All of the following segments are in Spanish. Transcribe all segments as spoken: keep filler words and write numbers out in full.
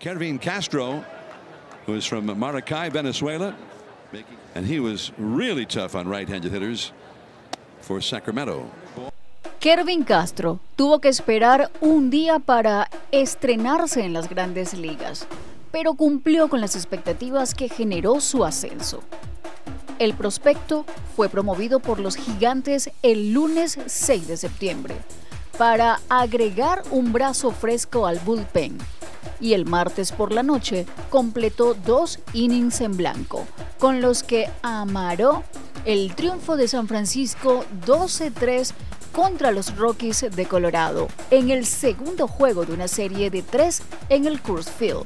Kervin Castro, who is from Maracay, Venezuela, and he was really tough on right-handed hitters for Sacramento. Kervin Castro tuvo que esperar un día para estrenarse en las grandes ligas, pero cumplió con las expectativas que generó su ascenso. El prospecto fue promovido por los Gigantes el lunes seis de septiembre para agregar un brazo fresco al bullpen, y el martes por la noche completó dos innings en blanco, con los que amarró el triunfo de San Francisco doce tres contra los Rockies de Colorado en el segundo juego de una serie de tres en el Coors Field.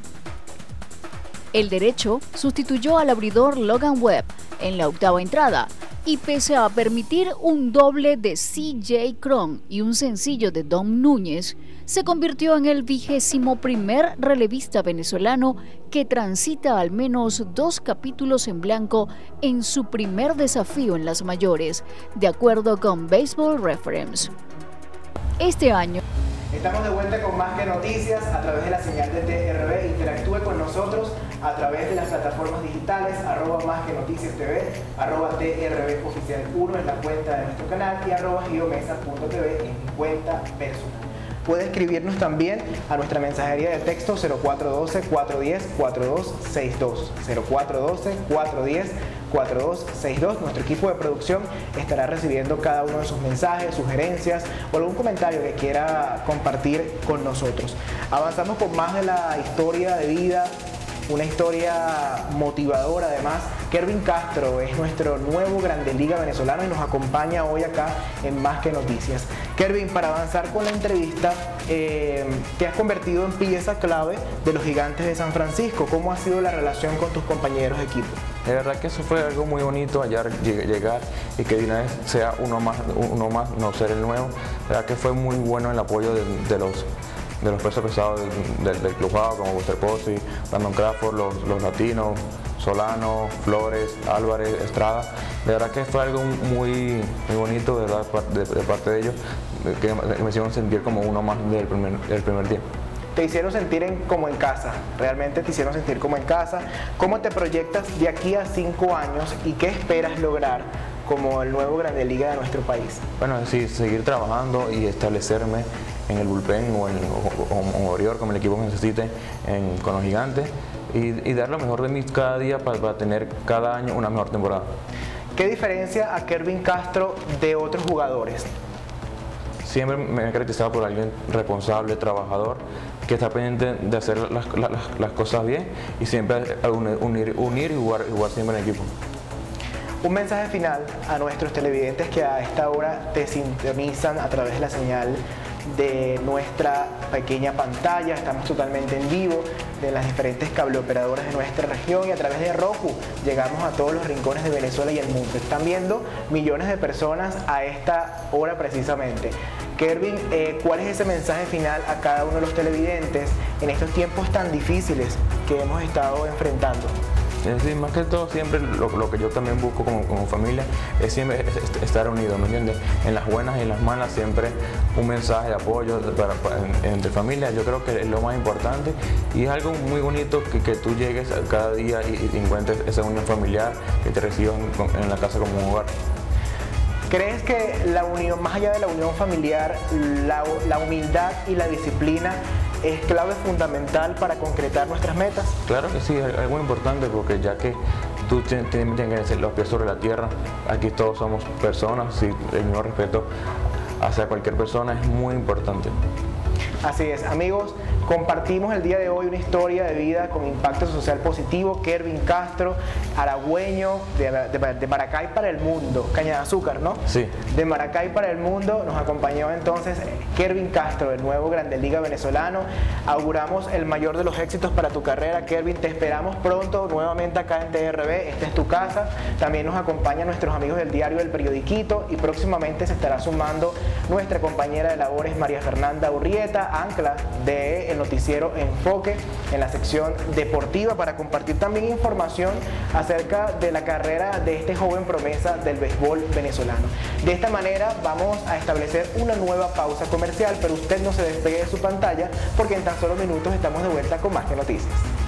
El derecho sustituyó al abridor Logan Webb en la octava entrada, y pese a permitir un doble de C J Cron y un sencillo de Dom Núñez, se convirtió en el vigésimo primer relevista venezolano que transita al menos dos capítulos en blanco en su primer desafío en las mayores, de acuerdo con Baseball Reference. Este año estamos de vuelta con Más que Noticias a través de la señal de T R V. Interactúe con nosotros a través de las plataformas digitales, arroba Más que Noticias T V, arroba T R V Oficial uno en la cuenta de nuestro canal y arroba giomesa punto t v en mi cuenta personal. Puede escribirnos también a nuestra mensajería de texto cero cuatro uno dos, cuatro uno cero, cuatro dos seis dos, cero cuatro uno dos, cuatro uno cero, cuatro dos seis dos. Nuestro equipo de producción estará recibiendo cada uno de sus mensajes, sugerencias o algún comentario que quiera compartir con nosotros. Avanzamos con más de la historia de vida, una historia motivadora además. Kervin Castro es nuestro nuevo Grandes Ligas venezolano y nos acompaña hoy acá en Más que Noticias. Kervin, para avanzar con la entrevista, eh, te has convertido en pieza clave de los Gigantes de San Francisco. ¿Cómo ha sido la relación con tus compañeros de equipo? De verdad que eso fue algo muy bonito, allá llegar y que de una vez sea uno más, uno más, no ser el nuevo. De verdad que fue muy bueno el apoyo de, de los de los pesos pesados del, del, del clubado, como Buster Posey, Brandon Crawford, los, los latinos, Solano, Flores, Álvarez, Estrada. De verdad que fue algo muy, muy bonito de, verdad, de, de parte de ellos, que me hicieron sentir como uno más del primer, del primer día. Te hicieron sentir en, como en casa, realmente te hicieron sentir como en casa. ¿Cómo te proyectas de aquí a cinco años y qué esperas lograr como el nuevo Grande Liga de nuestro país? Bueno, sí, seguir trabajando y establecerme en el bullpen o en o, o, o como el equipo que necesite en, con los Gigantes y, y dar lo mejor de mí cada día para, para tener cada año una mejor temporada. ¿Qué diferencia a Kervin Castro de otros jugadores? Siempre me he caracterizado por alguien responsable, trabajador, que está pendiente de hacer las, las, las cosas bien y siempre unir, unir y jugar, jugar siempre en equipo. Un mensaje final a nuestros televidentes que a esta hora te sintonizan a través de la señal de nuestra pequeña pantalla. Estamos totalmente en vivo de las diferentes cableoperadoras de nuestra región y a través de Roku llegamos a todos los rincones de Venezuela y el mundo. Están viendo millones de personas a esta hora precisamente. Kervin, eh, ¿cuál es ese mensaje final a cada uno de los televidentes en estos tiempos tan difíciles que hemos estado enfrentando? Es decir, más que todo siempre lo, lo que yo también busco como, como familia es siempre es, es estar unidos, ¿me entiendes? En las buenas y en las malas siempre un mensaje de apoyo para, para, entre familias, yo creo que es lo más importante y es algo muy bonito que, que tú llegues cada día y, y encuentres esa unión familiar, que te reciban en la casa como un hogar. ¿Crees que la unión, más allá de la unión familiar, la, la humildad y la disciplina es clave fundamental para concretar nuestras metas? Claro que sí, es algo importante porque ya que tú tienes que ser los pies sobre la tierra, aquí todos somos personas y el mismo respeto hacia cualquier persona es muy importante. Así es, amigos, compartimos el día de hoy una historia de vida con impacto social positivo. Kervin Castro, aragüeño de, de, de Maracay para el mundo, caña de azúcar, ¿no? Sí. De Maracay para el mundo nos acompañó entonces Kervin Castro, el nuevo Grande Liga venezolano. Auguramos el mayor de los éxitos para tu carrera, Kervin. Te esperamos pronto nuevamente acá en T R V. Esta es tu casa. También nos acompañan nuestros amigos del diario El Periodiquito y próximamente se estará sumando nuestra compañera de labores María Fernanda Urrieta, ancla de El noticiero Enfoque en la sección deportiva para compartir también información acerca de la carrera de este joven promesa del béisbol venezolano. De esta manera vamos a establecer una nueva pausa comercial, pero usted no se despegue de su pantalla porque en tan solo minutos estamos de vuelta con Más que Noticias.